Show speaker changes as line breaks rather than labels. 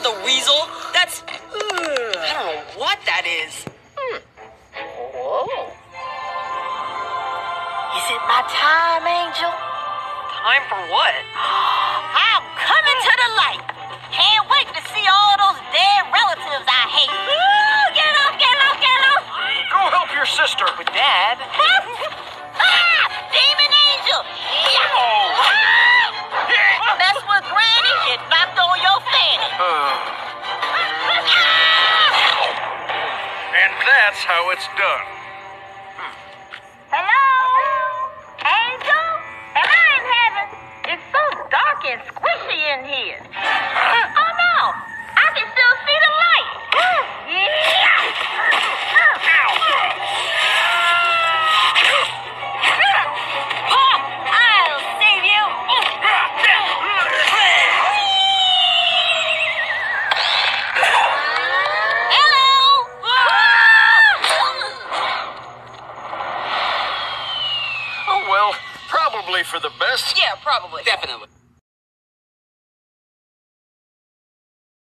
not the weasel. That's... I don't know what that is.
Whoa. Is it my time, Angel?
Time for what?
I'm coming to the light. Can't wait to see all those dead relatives I hate. Ooh, get off, get off, get off.
Go help your sister.
With Dad?
Demon Angel. Mess with Granny, it knocked on your fanny.
And that's how it's done.
Hello? Angel? Am I in heaven? It's so dark and squishy in here. Oh no! I can still see the light. Pop! I'll save you. Hello?
Oh, well, probably for the best.
Yeah, probably. Definitely.